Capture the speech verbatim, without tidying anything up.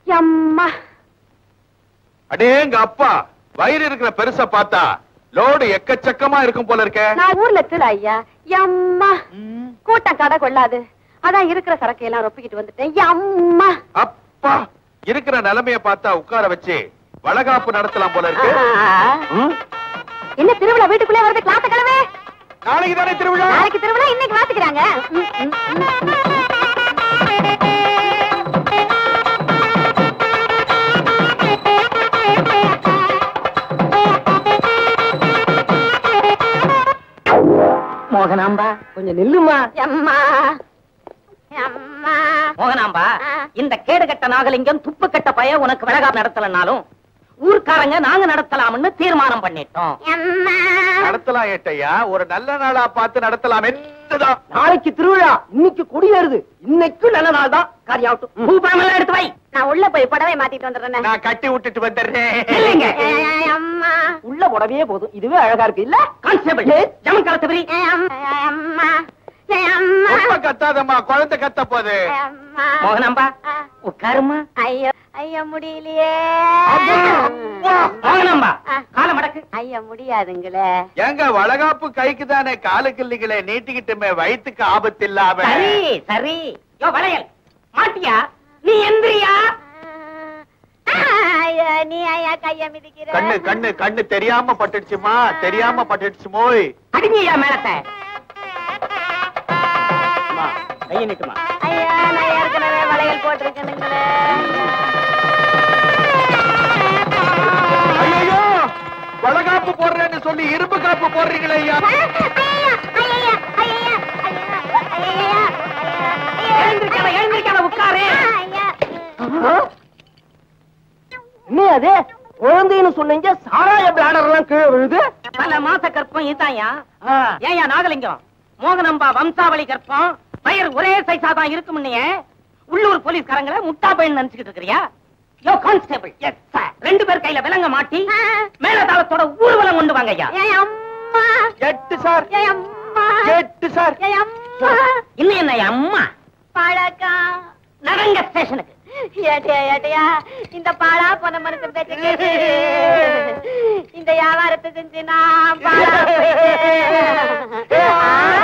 அம்மா அடேங்க அப்பா, வயிறு இருக்கிற பெருசா பார்த்தா லோடு எக்கச்சக்கமா இருக்கும் போல இருக்க. நான் ஊர்ல திரு ஐயா. அம்மா கூட்டம் கடை கொள்ளாது, அதான் இருக்கிற சரக்கு எல்லாம் ரொப்பிக்கிட்டு வந்துட்டேன். அம்மா அப்பா, இருக்கிற நிலைமைய பார்த்தா உட்கார வச்சு வளகாப்பு நடத்தலாம் போல இருக்கு. என்ன திருவிழா வீட்டுக்குள்ளே வருது? கிளாஸ் கிழமை நாளைக்கு தானே திருவிழா. நாளைக்கு திருவிழா, இன்னைக்கு வாத்துக்கிறாங்க. மோகனாம்பா கொஞ்சம் நில்லுமா. அம்மா அம்மா மோகனாம்பா, இந்த கேடு கட்ட நாகலிங்கம் துப்பு கட்ட பைய உனக்கு வளகாப்பு நடத்தலனாலும் ஊர்க்காரங்க நாங்க நடத்தலாம்னு தீர்மானம் பண்ணிட்டோம். நடத்தலாம் ஏட்டையா, ஒரு நல்ல நாளா பார்த்து நடத்தலாம். நாளைக்கு திருவிழா, இன்னைக்கு கொடியேறுது, இன்னைக்கு நல்ல நாள் தான். காரியாவட்டும், பூபரம் எல்லாம் எடுத்து வை. நான் உள்ள போய் புடவை மாத்திட்டு வந்துடுறேன். நான் கட்டி விட்டுட்டு வந்துடுறேன். இல்லைங்க, அம்மா உள்ள புடவையே போதும், இதுவே அழகா இருக்கு இல்ல? கான்ஸ்டபிள் ஜமன் கலத்தவரி. அம்மா ரொம்ப கத்தாதம்மா, குழந்தை கத்த போது. மோகனாம்பா உட்காருமா. ஐயோ ஐயா முடியலையே. மோகனாம்பா கால மடக்கு. ஐயா முடியாதுங்களே. எங்க வளகாப்பு கைக்கு தானே, காலுக்கு இல்லைங்களே, நீட்டிக்கிட்டுமே வயிற்றுக்கு ஆபத்து இல்லாம. சரி சரி. யோ வளையல் மாட்டியா? நீ எந்திரியா? நீ ஐயா கைய மிதிக்கிற. கண்ணு கண்ணு கண்ணு தெரியாம பட்டுடுச்சுமா, தெரியாம பட்டுடுச்சு. மோய் அடிங்கய்யா மேலத்தை. கையை நீட்டுமா. ஐயா நான் ஏற்கனவே வளையல் போட்டிருக்கேனுங்களே. ஐயோ, வளகாப்பு போடுறேன்னு சொல்லி இரும்பு காப்பு போடுறீங்களே ஐயா. எழுந்திருக்காத எழுந்திருக்காத உட்காரு. என்ன அது குழந்தைன்னு சொன்னீங்க, சாராய பிளாடர் எல்லாம் கீழே விழுது. பல மாச கற்பம் இதாயா. ஏயா நாகலிங்கம், மோகனம்பா வம்சாவளி கற்பம் பயிர் ஒரே சைஸா தான் இருக்கும். உள்ளூர் போலீஸ்காரங்களை முட்டா பையன் நினைச்சுக்கிட்டு இருக்கிறியா? யோ கான்ஸ்டபிள், எஸ் சார், ரெண்டு பேர் கையில விலங்க மாட்டி மேலதாளத்தோட ஊர்வலம் கொண்டு வாங்க ஐயா. எட்டு சார், எட்டு சார். இன்னும் என்ன அம்மா பழக்கம் நடங்க ஸ்டேஷனுக்கு. ஏட்டியா ஏட்டியா, இந்த பாழா போன மனசு பேச்சு கேட்டு இந்த வியாபாரத்தை செஞ்சு நான் பாழா போயிட்டேன்.